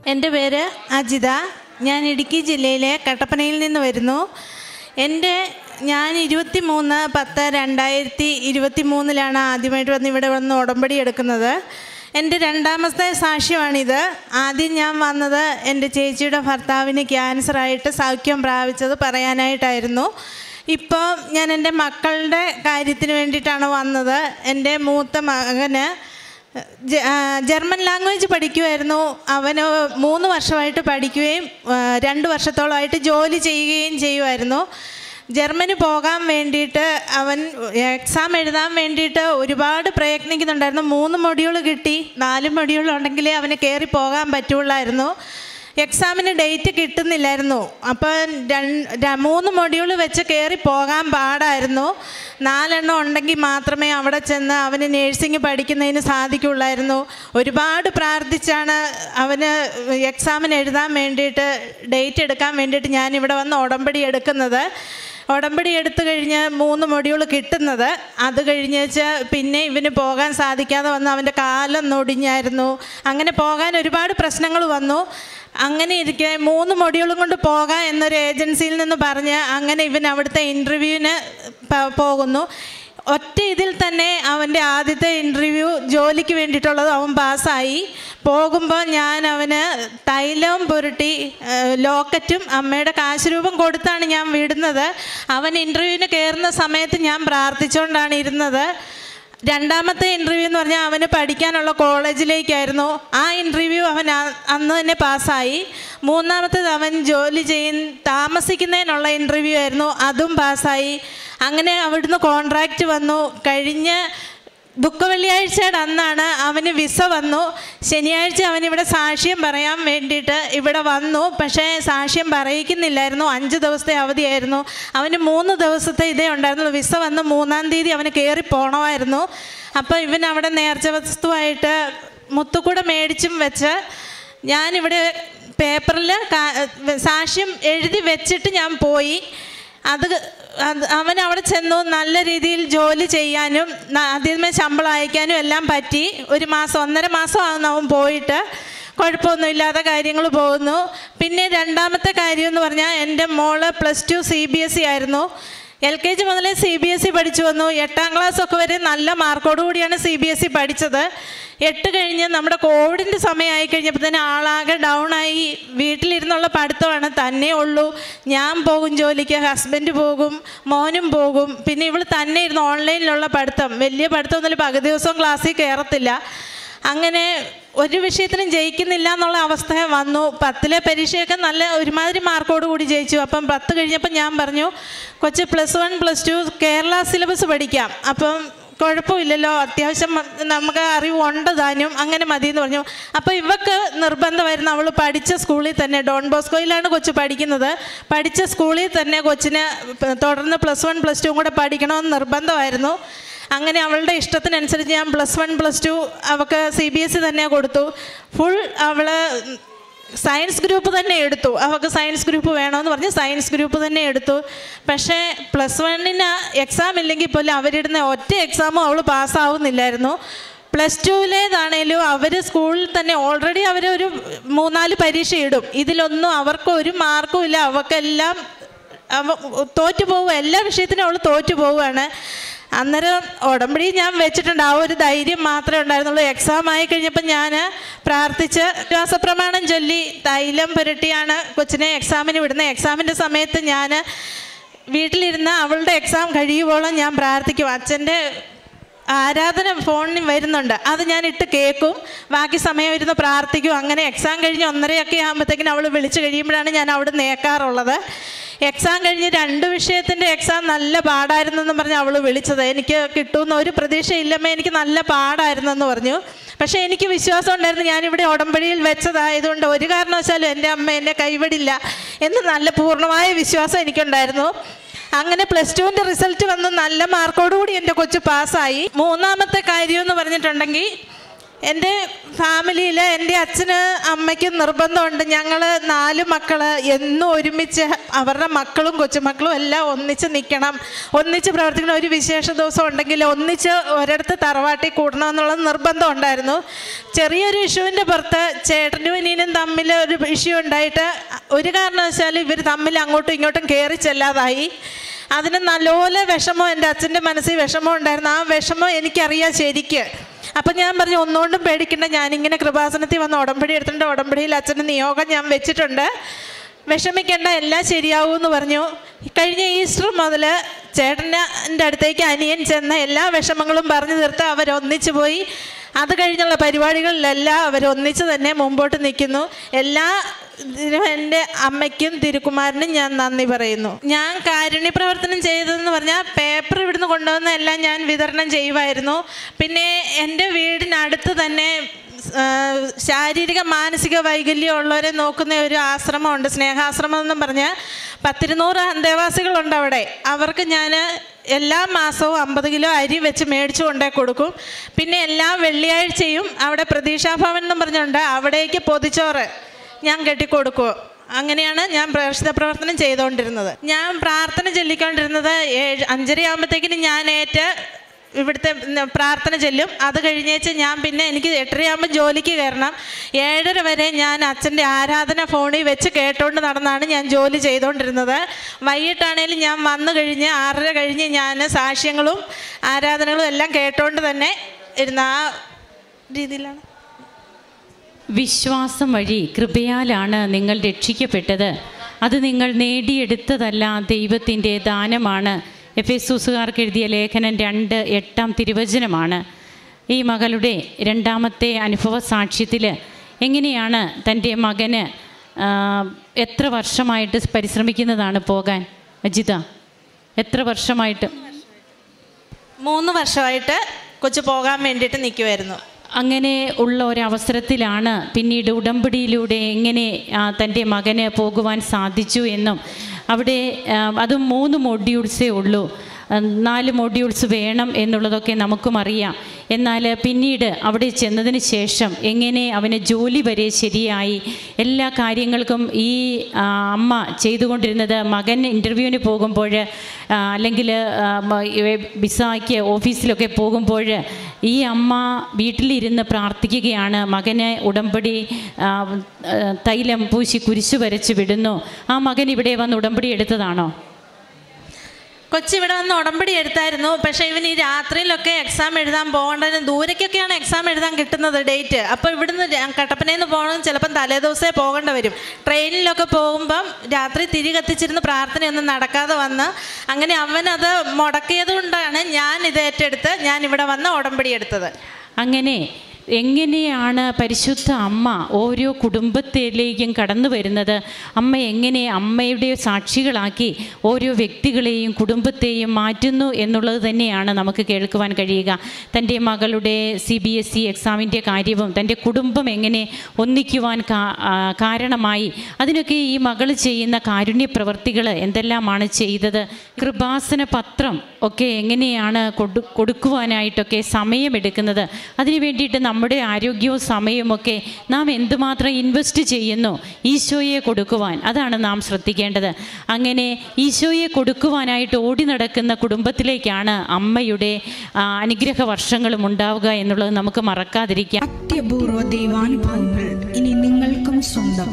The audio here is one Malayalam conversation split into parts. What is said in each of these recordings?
എൻ്റെ പേര് അജിത. ഞാൻ ഇടുക്കി ജില്ലയിലെ കട്ടപ്പനയിൽ നിന്ന് വരുന്നു. ഞാൻ 23/10/2023 ആദ്യമായിട്ട് ഇവിടെ വന്ന് ഉടമ്പടി എടുക്കുന്നത്. എൻ്റെ രണ്ടാമത്തെ സാക്ഷ്യമാണിത്. ആദ്യം ഞാൻ വന്നത് എൻ്റെ ചേച്ചിയുടെ ഭർത്താവിന് ക്യാൻസറായിട്ട് സൗഖ്യം പ്രാപിച്ചത് പറയാനായിട്ടായിരുന്നു. ഇപ്പോൾ ഞാൻ എൻ്റെ മക്കളുടെ കാര്യത്തിന് വേണ്ടിയിട്ടാണ് വന്നത്. എൻ്റെ മൂത്ത മകന് ജർമ്മൻ ലാംഗ്വേജ് പഠിക്കുമായിരുന്നു. അവന് 3 വർഷമായിട്ട് പഠിക്കുകയും 2 വർഷത്തോളമായിട്ട് ജോലി ചെയ്യുകയും ചെയ്യുമായിരുന്നു. ജർമ്മനി പോകാൻ വേണ്ടിയിട്ട് അവൻ എക്സാം എഴുതാൻ വേണ്ടിയിട്ട് ഒരുപാട് പ്രയത്നിക്കുന്നുണ്ടായിരുന്നു. 3 മൊഡ്യൂൾ കിട്ടി. 4 മൊഡ്യൂൾ ഉണ്ടെങ്കിലേ അവന് കയറി പോകാൻ പറ്റുള്ളായിരുന്നു. എക്സാമിന് ഡേറ്റ് കിട്ടുന്നില്ലായിരുന്നു. അപ്പോൾ 3 മൊഡ്യൂൾ വെച്ച് കയറി പോകാൻ പാടായിരുന്നു. 4 എണ്ണം ഉണ്ടെങ്കിൽ മാത്രമേ അവിടെ ചെന്ന് അവന് നേഴ്സിംഗ് പഠിക്കുന്നതിന് സാധിക്കുള്ളായിരുന്നു. ഒരുപാട് പ്രാർത്ഥിച്ചാണ് അവന് എക്സാമിന് എഴുതാൻ വേണ്ടിയിട്ട് ഡേറ്റ് എടുക്കാൻ വേണ്ടിയിട്ട് ഞാനിവിടെ വന്ന് ഉടമ്പടി എടുക്കുന്നത്. ഉടമ്പടി എടുത്തു കഴിഞ്ഞ് 3 മൊഡ്യൂൾ കിട്ടുന്നത്. അത് കഴിഞ്ഞേച്ച് പിന്നെ ഇവന് പോകാൻ സാധിക്കാതെ വന്ന് അവൻ്റെ കാലൊന്നൊടിഞ്ഞായിരുന്നു. അങ്ങനെ പോകാൻ ഒരുപാട് പ്രശ്നങ്ങൾ വന്നു. അങ്ങനെ ഇരിക്കെ 3 മൊഡ്യൂളും കൊണ്ട് പോകാം എന്നൊരു ഏജൻസിയിൽ നിന്ന് പറഞ്ഞ് അങ്ങനെ ഇവൻ അവിടുത്തെ ഇൻ്റർവ്യൂവിന് പോകുന്നു. ഒറ്റ ഇതിൽ തന്നെ അവൻ്റെ ആദ്യത്തെ ഇൻ്റർവ്യൂ ജോലിക്ക് വേണ്ടിയിട്ടുള്ളത് അവൻ പാസ്സായി. പോകുമ്പോൾ ഞാൻ അവന് തൈലവും പുരട്ടി ലോക്കറ്റും അമ്മയുടെ കാശ് രൂപം കൊടുത്താണ് ഞാൻ വിടുന്നത്. അവൻ ഇൻ്റർവ്യൂവിന് കയറുന്ന സമയത്ത് ഞാൻ പ്രാർത്ഥിച്ചുകൊണ്ടാണ് ഇരുന്നത്. രണ്ടാമത്തെ ഇൻ്റർവ്യൂ എന്ന് പറഞ്ഞാൽ അവന് പഠിക്കാനുള്ള കോളേജിലേക്കായിരുന്നു. ആ ഇൻ്റർവ്യൂ അവൻ അന്ന് തന്നെ പാസ്സായി. മൂന്നാമത്തേത് അവൻ ജോലി താമസിക്കുന്നതിനുള്ള ഇൻ്റർവ്യൂ ആയിരുന്നു. അതും പാസ്സായി. അങ്ങനെ അവിടുന്ന് കോൺട്രാക്റ്റ് വന്നു. കഴിഞ്ഞ ദുഃഖവെള്ളിയാഴ്ചയുടെ അന്നാണ് അവന് വിസ വന്നു. ശനിയാഴ്ച അവനിവിടെ സാക്ഷ്യം പറയാൻ വേണ്ടിയിട്ട് ഇവിടെ വന്നു. പക്ഷേ സാക്ഷ്യം പറയിക്കുന്നില്ലായിരുന്നു. 5 ദിവസത്തെ അവധിയായിരുന്നു. അവന് 3 ദിവസത്തെ ഇതേ ഉണ്ടായിരുന്നുള്ളൂ. വിസ വന്ന് 3-ാം തീയതി അവന് കയറി പോകണമായിരുന്നു. അപ്പോൾ ഇവൻ അവിടെ നേർച്ച വസ്തുവായിട്ട് മുത്തുകൂടെ മേടിച്ചും വെച്ച് ഞാനിവിടെ പേപ്പറിൽ സാക്ഷ്യം എഴുതി വെച്ചിട്ട് ഞാൻ പോയി. അവൻ അവിടെ ചെന്നു. നല്ല രീതിയിൽ ജോലി ചെയ്യാനും ആദ്യമേ ശമ്പളം അയക്കാനും എല്ലാം പറ്റി. 1 മാസം 1.5 മാസം ആകുന്നു അവൻ പോയിട്ട്. കുഴപ്പമൊന്നുമില്ലാതെ കാര്യങ്ങൾ പോകുന്നു. പിന്നെ രണ്ടാമത്തെ കാര്യം എന്ന് പറഞ്ഞാൽ എൻ്റെ മോള് +2 CBSE ആയിരുന്നു. LKG മുതലേ CBSE പഠിച്ചു വന്നു. 8ാം ക്ലാസ്സൊക്കെ വരെ നല്ല മാർക്കോട് കൂടിയാണ് CBSE പഠിച്ചത്. 8 കഴിഞ്ഞ് നമ്മുടെ കോവിഡിൻ്റെ സമയമായി കഴിഞ്ഞപ്പോൾ തന്നെ ആളാകെ ഡൗണായി. വീട്ടിലിരുന്നുള്ള പഠിത്തമാണ്. തന്നെ ഉള്ളൂ. ഞാൻ പോകും ജോലിക്ക്, ഹസ്ബൻഡ് പോകും, മോനും പോകും. പിന്നെ ഇവൾ തന്നെ ഇരുന്ന് ഓൺലൈനിലുള്ള പഠിത്തം. വലിയ പഠിത്തമൊന്നുമില്ല. പകുതി ദിവസവും ക്ലാസ്സിൽ കയറത്തില്ല. അങ്ങനെ ഒരു വിഷയത്തിനും ജയിക്കുന്നില്ല എന്നുള്ള അവസ്ഥ വന്നു. 10ലെ പരീക്ഷയൊക്കെ നല്ല ഒരുമാതിരി മാർക്കോട് കൂടി ജയിച്ചു. അപ്പം 10 കഴിഞ്ഞപ്പോൾ ഞാൻ പറഞ്ഞു, കൊച്ച് +1 +2 കേരള സിലബസ് പഠിക്കാം. അപ്പം കുഴപ്പമില്ലല്ലോ, അത്യാവശ്യം നമുക്ക് അറിവുണ്ട് താനും, അങ്ങനെ മതിയെന്ന് പറഞ്ഞു. അപ്പോൾ ഇവക്ക് നിർബന്ധമായിരുന്നു. അവൾ പഠിച്ച സ്കൂളിൽ തന്നെ, ഡോൺ ബോസ്കോയിലാണ് കൊച്ച് പഠിക്കുന്നത്. പഠിച്ച സ്കൂളിൽ തന്നെ കൊച്ചിന് തുടർന്ന് +1 +2 കൂടെ പഠിക്കണമെന്ന് നിർബന്ധമായിരുന്നു. അങ്ങനെ അവളുടെ ഇഷ്ടത്തിനനുസരിച്ച് ഞാൻ +1 +2 അവൾക്ക് CBSE തന്നെ കൊടുത്തു. ഫുൾ അവൾ സയൻസ് ഗ്രൂപ്പ് തന്നെ എടുത്തു. അവൾക്ക് സയൻസ് ഗ്രൂപ്പ് വേണമെന്ന് പറഞ്ഞ് സയൻസ് ഗ്രൂപ്പ് തന്നെ എടുത്തു. പക്ഷേ +1 എക്സാം ഇല്ലെങ്കിൽ പോലും അവരിടുന്ന ഒറ്റ എക്സാമും അവൾ പാസ്സാവുന്നില്ലായിരുന്നു. +2-ലേതാണേലും അവർ സ്കൂളിൽ തന്നെ ഓൾറെഡി അവരൊരു 3-4 പരീക്ഷ ഇടും. ഇതിലൊന്നും അവർക്ക് ഒരു മാർക്കും ഇല്ല. അവൾക്കെല്ലാം തോറ്റു പോവുക. എല്ലാ വിഷയത്തിനും അവൾ തോറ്റു പോവുകയാണ്. അന്നേരം ഉടമ്പടി ഞാൻ വെച്ചിട്ടുണ്ട്. ആ ഒരു ധൈര്യം മാത്രമേ ഉണ്ടായിരുന്നുള്ളൂ. എക്സാം ആയി കഴിഞ്ഞപ്പോൾ ഞാൻ പ്രാർത്ഥിച്ച് വിശ്വാസപ്രമാണം ചൊല്ലി തൈലം പുരട്ടിയാണ് കൊച്ചിനെ എക്സാമിന് വിടുന്നത്. എക്സാമിൻ്റെ സമയത്ത് ഞാൻ വീട്ടിലിരുന്ന് അവളുടെ എക്സാം കഴിയുമ്പോഴും ഞാൻ പ്രാർത്ഥിക്കും. അച്ഛൻ്റെ ആരാധന ഫോണിൽ വരുന്നുണ്ട്, അത് ഞാൻ ഇട്ട് കേൾക്കും. ബാക്കി സമയം ഇരുന്ന് പ്രാർത്ഥിക്കും. അങ്ങനെ എക്സാം കഴിഞ്ഞ് 1:30 ആകുമ്പോഴത്തേക്കിനും അവൾ വിളിച്ച് കഴിയുമ്പോഴാണ് ഞാൻ അവിടെ നേക്കാറുള്ളത്. എക്സാം കഴിഞ്ഞ് 2 വിഷയത്തിൻ്റെ എക്സാം നല്ല പാടായിരുന്നെന്ന് പറഞ്ഞ് അവൾ വിളിച്ചത്. എനിക്ക് കിട്ടുമെന്ന് ഒരു പ്രതീക്ഷയില്ലമ്മേ, എനിക്ക് നല്ല പാടായിരുന്നെന്ന് പറഞ്ഞു. പക്ഷേ എനിക്ക് വിശ്വാസം ഉണ്ടായിരുന്നു. ഞാനിവിടെ ഉടമ്പടിയിൽ വെച്ചതായതുകൊണ്ട് ഒരു കാരണവശാലും എൻ്റെ അമ്മ എന്നെ കൈവിടില്ല എന്ന് നല്ല പൂർണ്ണമായ വിശ്വാസം എനിക്കുണ്ടായിരുന്നു. അങ്ങനെ +2-ൻ്റെ റിസൾട്ട് വന്ന് നല്ല മാർക്കോടുകൂടി എൻ്റെ കൊച്ച് പാസ്സായി. മൂന്നാമത്തെ കാര്യം എന്ന് പറഞ്ഞിട്ടുണ്ടെങ്കിൽ എൻ്റെ ഫാമിലിയിൽ എൻ്റെ അച്ഛന് അമ്മയ്ക്കും നിർബന്ധമുണ്ട്. ഞങ്ങൾ 4 മക്കൾ എന്നും ഒരുമിച്ച് അവരുടെ മക്കളും കൊച്ചുമക്കളും എല്ലാം ഒന്നിച്ച് നിൽക്കണം, ഒന്നിച്ച് പ്രവർത്തിക്കണം. ഒരു വിശേഷ ദിവസം ഉണ്ടെങ്കിൽ ഒന്നിച്ച് ഒരിടത്ത് തറവാട്ടിൽ കൂടണമെന്നുള്ളത് നിർബന്ധം ഉണ്ടായിരുന്നു. ചെറിയൊരു ഇഷ്യൂവിൻ്റെ പുറത്ത് ചേട്ടനും അനിയനും തമ്മിൽ ഒരു ഇഷ്യൂ ഉണ്ടായിട്ട് ഒരു കാരണവശാലും ഇവർ തമ്മിൽ അങ്ങോട്ടും ഇങ്ങോട്ടും കയറി ചെല്ലാതായി. അതിന് നല്ലപോലെ വിഷമം, എൻ്റെ അച്ഛൻ്റെ മനസ്സിൽ വിഷമം ഉണ്ടായിരുന്നു. ആ വിഷമം എനിക്കറിയാം ശരിക്ക്. അപ്പം ഞാൻ പറഞ്ഞു, ഒന്നുകൊണ്ടും പേടിക്കണ്ട, ഞാനിങ്ങനെ കൃപാസനത്തിൽ വന്ന് ഉടമ്പടി എടുത്തിട്ടുണ്ട്, ഉടമ്പടിയിൽ അച്ഛൻ്റെ നിയോഗം ഞാൻ വെച്ചിട്ടുണ്ട്, വിഷമിക്കേണ്ട, എല്ലാം ശരിയാവുമെന്ന് പറഞ്ഞു. കഴിഞ്ഞ ഈസ്റ്റർ മുതൽ ചേട്ടൻ്റെ അടുത്തേക്ക് അനിയൻ ചെന്ന എല്ലാ വിഷമങ്ങളും പറഞ്ഞു തീർത്ത് അവരൊന്നിച്ചു പോയി. അത് കഴിഞ്ഞുള്ള പരിപാടികളിലെല്ലാം അവരൊന്നിച്ച് തന്നെ മുമ്പോട്ട് നിൽക്കുന്നു. എല്ലാ ഇതിനും എൻ്റെ അമ്മയ്ക്കും തിരുക്കുമാരനും ഞാൻ നന്ദി പറയുന്നു. ഞാൻ കാരുണ്യ പ്രവർത്തനം ചെയ്തതെന്ന് പറഞ്ഞാൽ പേപ്പർ ഇവിടുന്ന് കൊണ്ടുവന്ന എല്ലാം ഞാൻ വിതരണം ചെയ്യുമായിരുന്നു. പിന്നെ എൻ്റെ വീടിനടുത്ത് തന്നെ ശാരീരിക മാനസിക വൈകല്യമുള്ളവരെ നോക്കുന്ന ഒരു ആശ്രമമുണ്ട്, സ്നേഹാശ്രമം എന്നും പറഞ്ഞാൽ 10-200 അന്തേവാസികളുണ്ട് അവിടെ. അവർക്ക് ഞാൻ എല്ലാ മാസവും 50 കിലോ അരി വെച്ച് മേടിച്ചു കൊണ്ടേ കൊടുക്കും. പിന്നെ എല്ലാ വെള്ളിയാഴ്ചയും അവിടെ പ്രതീക്ഷാഭവൻ എന്നും പറഞ്ഞുകൊണ്ട് അവിടേക്ക് പൊതിച്ചോറ് ഞാൻ കെട്ടിക്കൊടുക്കും. അങ്ങനെയാണ് ഞാൻ പ്രേക്ഷിത പ്രവർത്തനം ചെയ്തുകൊണ്ടിരുന്നത്. ഞാൻ പ്രാർത്ഥന ചൊല്ലിക്കൊണ്ടിരുന്നത് 5:30 ആകുമ്പോഴത്തേക്കിന് ഞാൻ ഇവിടുത്തെ പ്രാർത്ഥന ചെല്ലും. അത് കഴിഞ്ഞേച്ച് ഞാൻ പിന്നെ എനിക്ക് 8:30 ആകുമ്പോൾ ജോലിക്ക് കയറണം. 7:30 വരെ ഞാൻ അച്ഛൻ്റെ ആരാധന ഫോണിൽ വെച്ച് കേട്ടുകൊണ്ട് നടന്നാണ് ഞാൻ ജോലി ചെയ്തുകൊണ്ടിരുന്നത്. വൈകിട്ടാണേലും ഞാൻ വന്നു കഴിഞ്ഞ് 6:30 കഴിഞ്ഞ് ഞാൻ സാക്ഷ്യങ്ങളും ആരാധനകളും എല്ലാം കേട്ടുകൊണ്ട് തന്നെ ഇരുന്ന ആ രീതിയിലാണ്. വിശ്വാസം വഴി കൃപയാലാണ് നിങ്ങൾ രക്ഷിക്കപ്പെട്ടത്. അത് നിങ്ങൾ നേടിയെടുത്തതല്ല, ദൈവത്തിൻ്റെ ദാനമാണ്. എഫെസൂസുകാർക്ക് എഴുതിയ ലേഖനം 2:8 തിരുവചനമാണ്. ഈ മകളുടെ രണ്ടാമത്തെ അനുഭവ സാക്ഷ്യത്തിൽ എങ്ങനെയാണ് തൻ്റെ മകന് എത്ര വർഷമായിട്ട് പരിശ്രമിക്കുന്നതാണ് പോകാൻ? അജിത, എത്ര വർഷമായിട്ട്? 3 വർഷമായിട്ട് കൊച്ചു പോകാൻ വേണ്ടിയിട്ട് നിൽക്കുമായിരുന്നു. അങ്ങനെ ഉള്ള ഒരവസരത്തിലാണ് പിന്നീട് ഉടമ്പടിയിലൂടെ എങ്ങനെ തൻ്റെ മകന് പോകുവാൻ സാധിച്ചു എന്നും, അവിടെ അതും 3 മൊഡ്യൂൾസേ ഉള്ളൂ, 4 മൊഡ്യൂൾസ് വേണം എന്നുള്ളതൊക്കെ നമുക്കും അറിയാം. എന്നാൽ പിന്നീട് അവിടെ ചെന്നതിന് ശേഷം എങ്ങനെ അവന് ജോലി വരെ ശരിയായി, എല്ലാ കാര്യങ്ങൾക്കും ഈ അമ്മ ചെയ്തുകൊണ്ടിരുന്നത് മകൻ ഇൻ്റർവ്യൂവിന് പോകുമ്പോൾ അല്ലെങ്കിൽ വിസയ്ക്ക് ഓഫീസിലൊക്കെ പോകുമ്പോൾ ഈ അമ്മ വീട്ടിലിരുന്ന് പ്രാർത്ഥിക്കുകയാണ്. മകന് ഉടമ്പടി തൈലം പൂശി കുരിശു വരച്ച് വിടുന്നു. ആ മകൻ ഇവിടെ വന്ന് ഉടമ്പടി എടുത്തതാണോ? കൊച്ചിവിടെ വന്ന് ഉടമ്പടി എടുത്തായിരുന്നു. പക്ഷേ ഇവന് ഈ രാത്രിയിലൊക്കെ എക്സാം എഴുതാൻ പോകേണ്ടതിന് ദൂരേക്കൊക്കെയാണ് എക്സാം എഴുതാൻ കിട്ടുന്നത് ഡേറ്റ്. അപ്പോൾ ഇവിടുന്ന് കട്ടപ്പനയിൽ നിന്ന് പോകണം, ചിലപ്പം തലേദിവസമേ പോകേണ്ടി വരും. ട്രെയിനിലൊക്കെ പോകുമ്പം രാത്രി തിരി കത്തിച്ചിരുന്ന് പ്രാർത്ഥനയൊന്നും നടക്കാതെ വന്ന് അങ്ങനെ അവനത് മുടക്കിയത് കൊണ്ടാണ് ഞാൻ ഇത് ഏറ്റെടുത്ത് ഞാൻ ഇവിടെ വന്ന് ഉടമ്പടി എടുത്തത്. അങ്ങനെ എങ്ങനെയാണ് പരിശുദ്ധ അമ്മ ഓരോ കുടുംബത്തിലേക്കും കടന്നു വരുന്നത്? അമ്മ എങ്ങനെ അമ്മയുടെ സാക്ഷികളാക്കി ഓരോ വ്യക്തികളെയും കുടുംബത്തെയും മാറ്റുന്നു എന്നുള്ളത് തന്നെയാണ് നമുക്ക് കേൾക്കുവാൻ കഴിയുക. തൻ്റെ മകളുടെ CBSE എക്സാമിൻ്റെ കാര്യവും തൻ്റെ കുടുംബം എങ്ങനെ ഒന്നിക്കുവാൻ കാരണമായി, അതിനൊക്കെ ഈ മകൾ ചെയ്യുന്ന കാരുണ്യ പ്രവർത്തികൾ എന്തെല്ലാമാണ് ചെയ്തത്? കൃപാസന പത്രം ഒക്കെ എങ്ങനെയാണ് കൊടുക്കുവാനായിട്ടൊക്കെ സമയമെടുക്കുന്നത്? അതിനു വേണ്ടിയിട്ട് നമ്മുടെ ആരോഗ്യവും സമയവുമൊക്കെ നാം എന്തുമാത്രം ഇൻവെസ്റ്റ് ചെയ്യുന്നു ഈശോയെ കൊടുക്കുവാൻ, അതാണ് നാം ശ്രദ്ധിക്കേണ്ടത്. അങ്ങനെ ഈശോയെ കൊടുക്കുവാനായിട്ട് ഓടി നടക്കുന്ന കുടുംബത്തിലേക്കാണ് അമ്മയുടെ അനുഗ്രഹ വർഷങ്ങളും ഉണ്ടാവുക എന്നുള്ളത് നമുക്ക് മറക്കാതിരിക്കാം. അത്യപൂർവ ദൈവാനുഭവങ്ങൾ ഇനി നിങ്ങൾക്കും സ്വന്തം.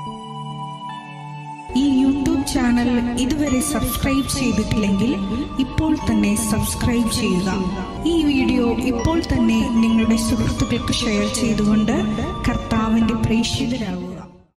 ഈ യൂട്യൂബ് ചാനൽ ഇതുവരെ സബ്സ്ക്രൈബ് ചെയ്തിട്ടില്ലെങ്കിൽ ഇപ്പോൾ തന്നെ സബ്സ്ക്രൈബ് ചെയ്യുക. ഈ വീഡിയോ ഇപ്പോൾ തന്നെ നിങ്ങളുടെ സുഹൃത്തുക്കൾക്ക് ഷെയർ ചെയ്തുകൊണ്ട് കർത്താവിൻ്റെ പ്രേക്ഷിതരാകുക.